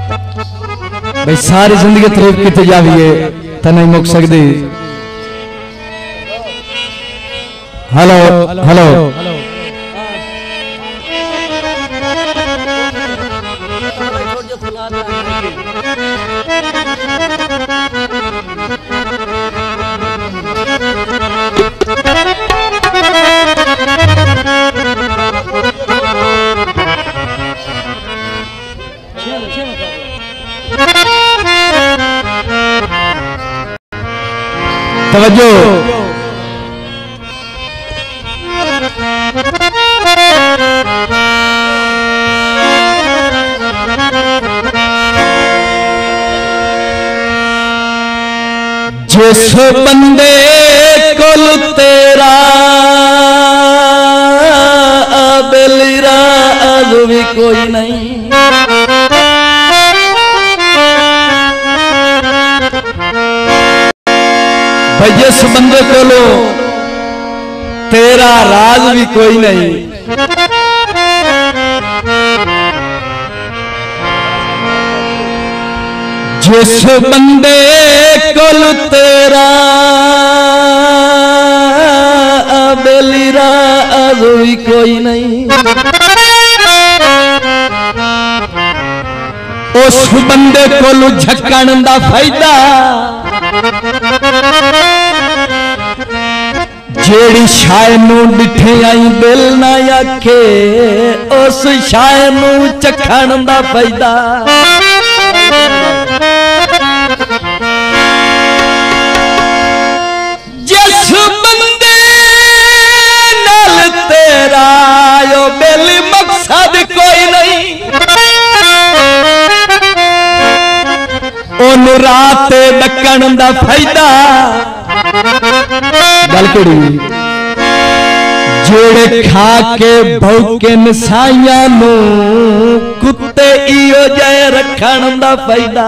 भाई सारी जिंदगी तारीफ की जाइए तो नहीं मुक सकती। हेलो हेलो तवज्जो जिस बंदे कोल तेरा बेलिरा आज भी कोई नहीं, जिस बंदे कोलो तेरा राज भी कोई नहीं, जिस बंदे कोलो तेरा बेली राज भी कोई नहीं, उस बंदे कोलो झक्कण दा फायदा जेड़ी शाय नू डिठे आई दिल ना आखे, उस शाय नू चखण दा फायदा। जिस बंदे नाल तेरा यो बेली मकसद कोई नहीं, ओनू रात डकण दा फायदा। गल कड़ी जेड़े खा के भौके नसाइया नू कुत्ते इयो जय रखण दा फायदा।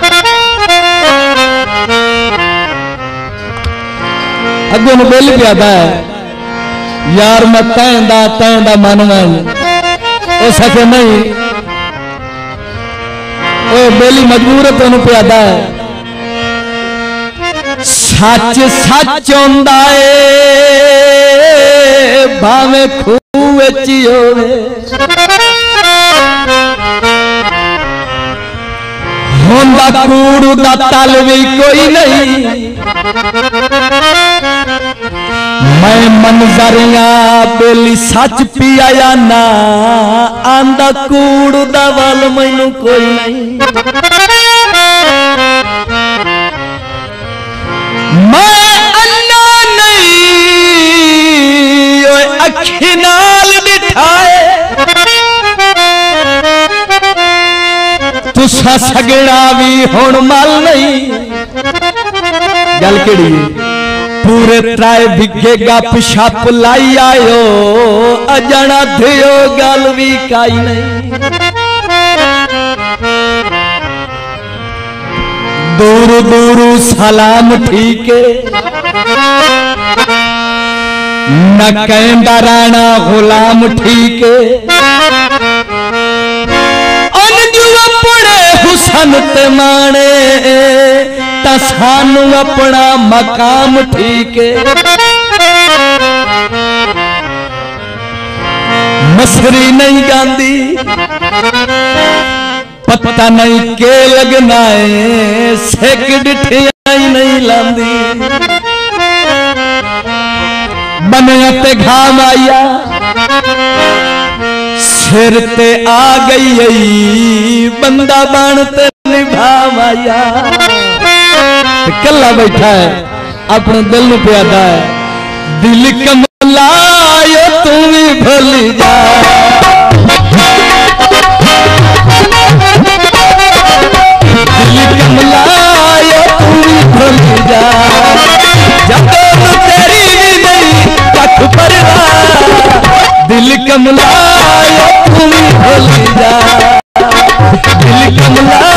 अगों नू बिल प्यादा है यार मैं तैंदा मानवा ओ सके नहीं, ओ बेली मजबूर है तेनू प्यादा है। सच सच होंदा है भावे खूह विच होवे, होंदा कूड़ दा तल भी कोई नहीं। मैं मंजरिया बेली सच पिया ना आंदा कूड़ दा वल मैनू कोई नहीं। मैं अन्ना नहीं अखी नाल दिठाए, तुसा सगड़ा भी हुण मल नहीं। गल केड़ी पूरे त्राए बिगे गप शप लाई आयो, अजाना थियो गल भी काई नहीं। दूर दूर सलाम ठीक न कहंदा राणा गुलाम ठीक, अनजू अपने हुसन ते माने ता सानू अपना मकाम ठीक। मसरी नहीं गांदी पता नहीं के लगना है, सेक डिठियाई नहीं लांदी। बनया ते घाम आया सिर ते आ गई, बंदा बन ते निभाव आया। कला बैठा है अपने दिल नू प्यादा है, दिल कमलायो तू भी भूल जा। कमलायो तू भी भूल जा, जब तेरी भी नहीं कख परवा। दिल कमलायो तू भी भूल जा, दिल कमला